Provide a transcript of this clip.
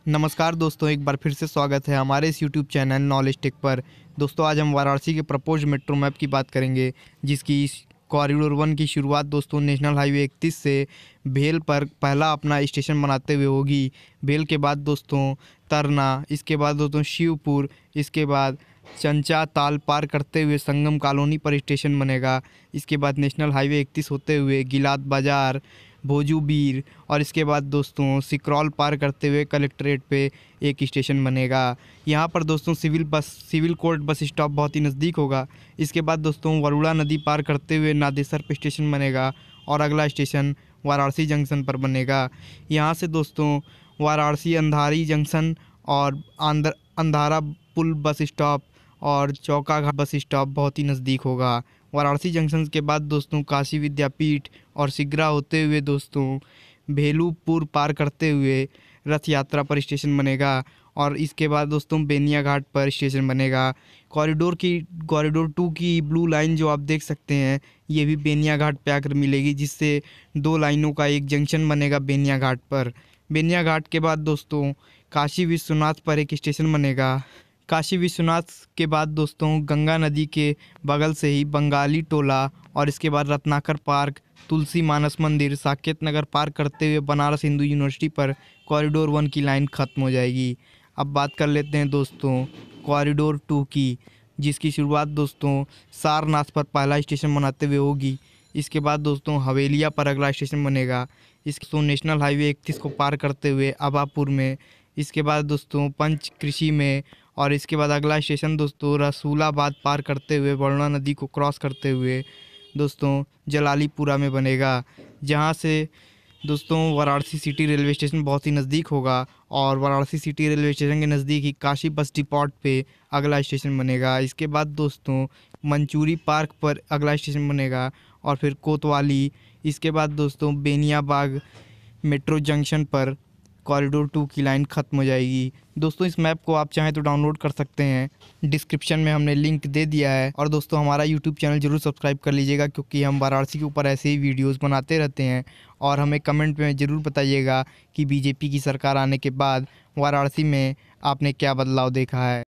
नमस्कार दोस्तों, एक बार फिर से स्वागत है हमारे इस यूट्यूब चैनल नॉलेज टेक पर। दोस्तों आज हम वाराणसी के प्रपोज मेट्रो मैप की बात करेंगे, जिसकी कॉरिडोर 1 की शुरुआत दोस्तों नेशनल हाईवे 31 से भेल पर पहला अपना स्टेशन बनाते हुए होगी। भेल के बाद दोस्तों तरना, इसके बाद दोस्तों शिवपुर, इसके बाद चंचा ताल पार करते हुए संगम कॉलोनी पर स्टेशन बनेगा। इसके बाद नेशनल हाईवे 31 होते हुए गिलाद बाज़ार, भोजूबीर और इसके बाद दोस्तों सिकरौल पार करते हुए कलेक्ट्रेट पे एक स्टेशन बनेगा। यहाँ पर दोस्तों सिविल कोर्ट बस स्टॉप बहुत ही नज़दीक होगा। इसके बाद दोस्तों वरुणा नदी पार करते हुए नादेसर पे स्टेशन बनेगा और अगला स्टेशन वाराणसी जंक्शन पर बनेगा। यहाँ से दोस्तों वाराणसी अंधारी जंक्शन और अंधारा पुल बस स्टॉप और चौका घाट बस स्टॉप बहुत ही नज़दीक होगा। वाराणसी जंक्शन के बाद दोस्तों काशी विद्यापीठ और सिगरा होते हुए दोस्तों भेलूपुर पार करते हुए रथ यात्रा पर स्टेशन बनेगा और इसके बाद दोस्तों बेनिया घाट पर स्टेशन बनेगा। कॉरिडोर 2 की ब्लू लाइन जो आप देख सकते हैं, ये भी बेनिया घाट पे आकर मिलेगी, जिससे 2 लाइनों का एक जंक्शन बनेगा बेनिया घाट पर। बेनिया घाट के बाद दोस्तों काशी विश्वनाथ पर एक स्टेशन बनेगा। काशी विश्वनाथ के बाद दोस्तों गंगा नदी के बगल से ही बंगाली टोला और इसके बाद रत्नाकर पार्क, तुलसी मानस मंदिर, साकेत नगर पार करते हुए बनारस हिंदू यूनिवर्सिटी पर कॉरिडोर 1 की लाइन ख़त्म हो जाएगी। अब बात कर लेते हैं दोस्तों कॉरिडोर 2 की, जिसकी शुरुआत दोस्तों सारनाथ पर पहला स्टेशन बनाते हुए होगी। इसके बाद दोस्तों हवेलिया पर अगला स्टेशन बनेगा। इसके नेशनल हाईवे 31 को पार करते हुए अभापुर में, इसके बाद दोस्तों पंच कृषि में और इसके बाद अगला स्टेशन दोस्तों रसूलाबाद पार करते हुए वरुणा नदी को क्रॉस करते हुए दोस्तों जलालीपुरा में बनेगा। जहां से दोस्तों वाराणसी सिटी रेलवे स्टेशन बहुत ही नज़दीक होगा और वाराणसी सिटी रेलवे स्टेशन के नज़दीक ही काशी बस डिपॉट पे अगला स्टेशन बनेगा। इसके बाद दोस्तों मंचूरी पार्क पर अगला स्टेशन बनेगा और फिर कोतवाली। इसके बाद दोस्तों बेनियाबाग मेट्रो जंक्शन पर कॉरिडोर 2 की लाइन ख़त्म हो जाएगी। दोस्तों इस मैप को आप चाहें तो डाउनलोड कर सकते हैं, डिस्क्रिप्शन में हमने लिंक दे दिया है। और दोस्तों हमारा यूट्यूब चैनल ज़रूर सब्सक्राइब कर लीजिएगा, क्योंकि हम वाराणसी के ऊपर ऐसे ही वीडियोस बनाते रहते हैं। और हमें कमेंट में ज़रूर बताइएगा कि बीजेपी की सरकार आने के बाद वाराणसी में आपने क्या बदलाव देखा है।